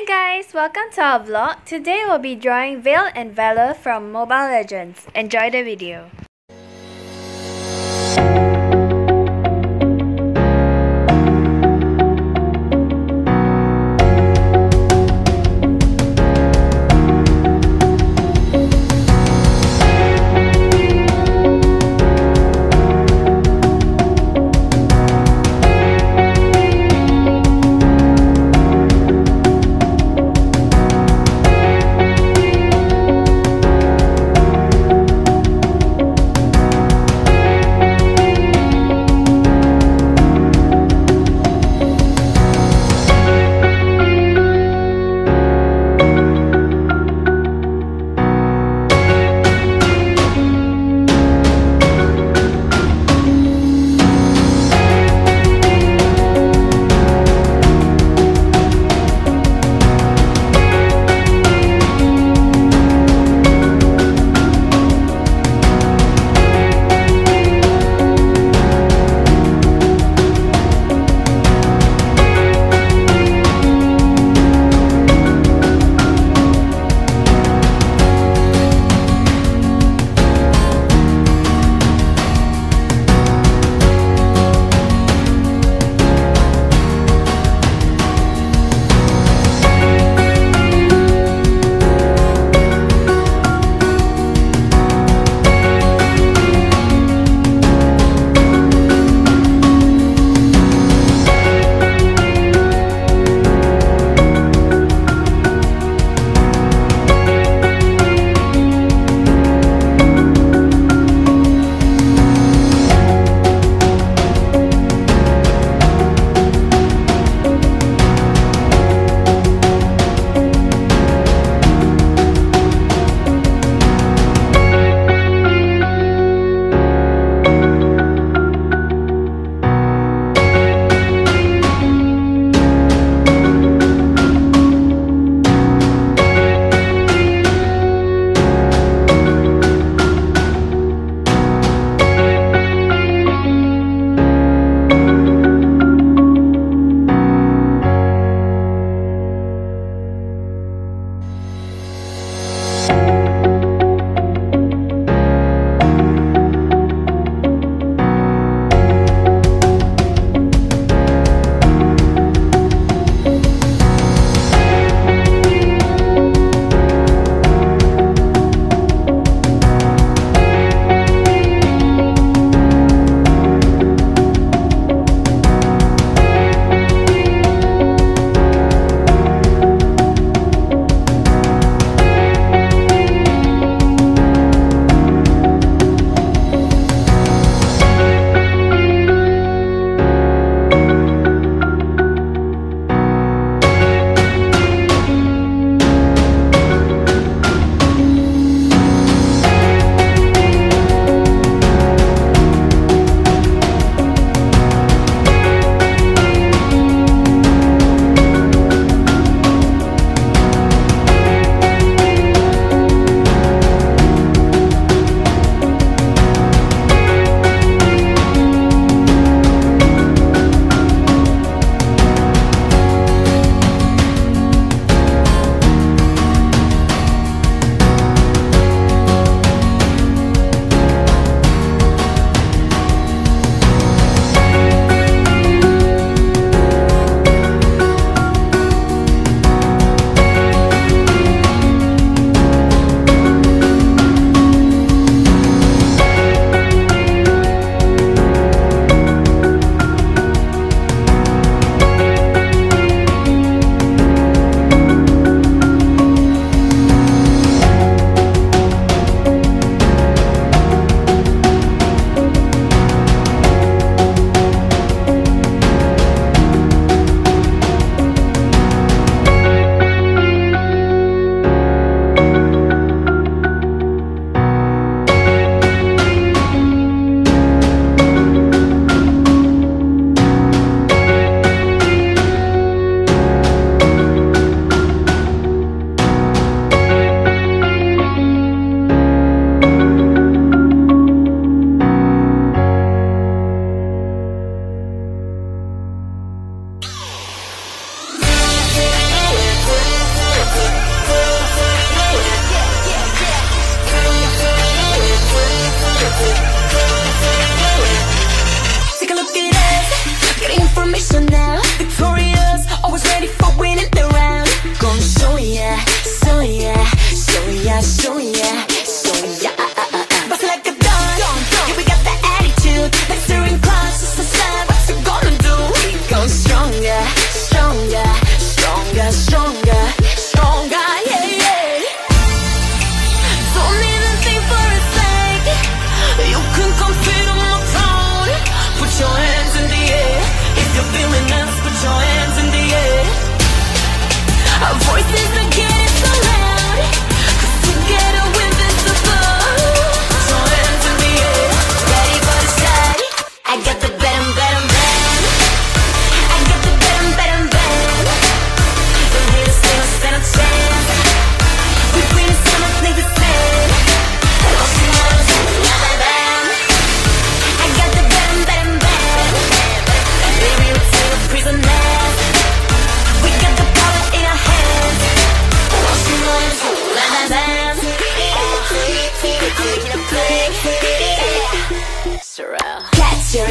Hi guys, welcome to our vlog. Today we'll be drawing Vale and Valir from Mobile Legends. Enjoy the video.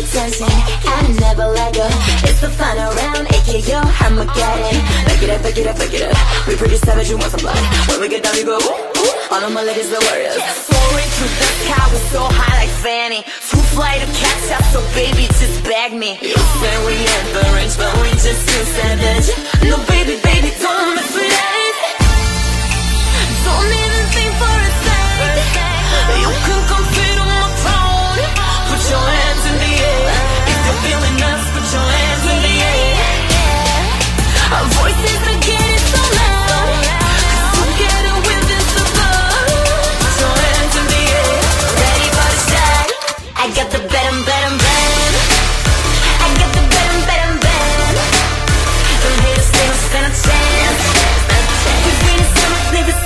attention, I never let go. It's the final round, AKO Armageddon. Back it up, back it up, back it up. We pretty savage, you want some blood. When we get down, you go ooh. All of my ladies are warriors. Soaring through the sky, we're so high like Fanny. Too fly to catch up, so baby, just bag me. You say we at the range, but we just too savage. No baby, baby, don't mess with us. Don't even think for a second. You can come fit on my throne. Put your hands in the air. If you're feeling us, put your hands in the air. Our voices are getting so loud. Together with this above. Put your hands in the air. Ready for the shot. I got the better, better, better. I got the better, better, better. Don't hate us, they don't stand a chance. We've been so magnificent.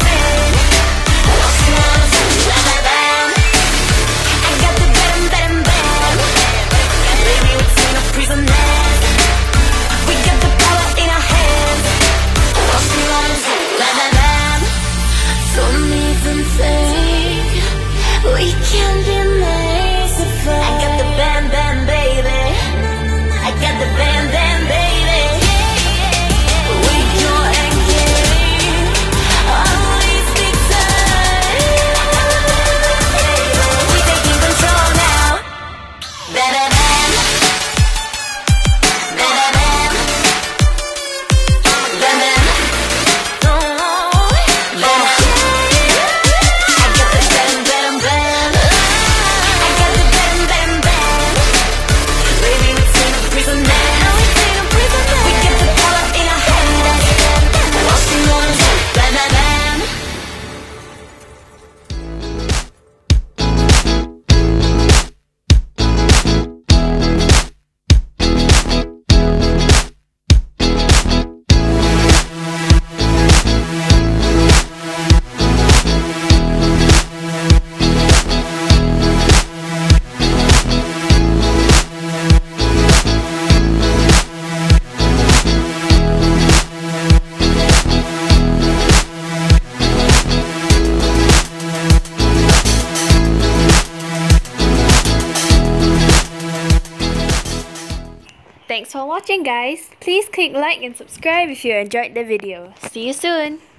We can be merciful. I got the bam bam baby. I got the bam bam baby. We go and get always big time. We taking control now. Bam bam bam. Bam bam bam. Bam bam. Thanks for watching, guys. Please click like and subscribe if you enjoyed the video. See you soon.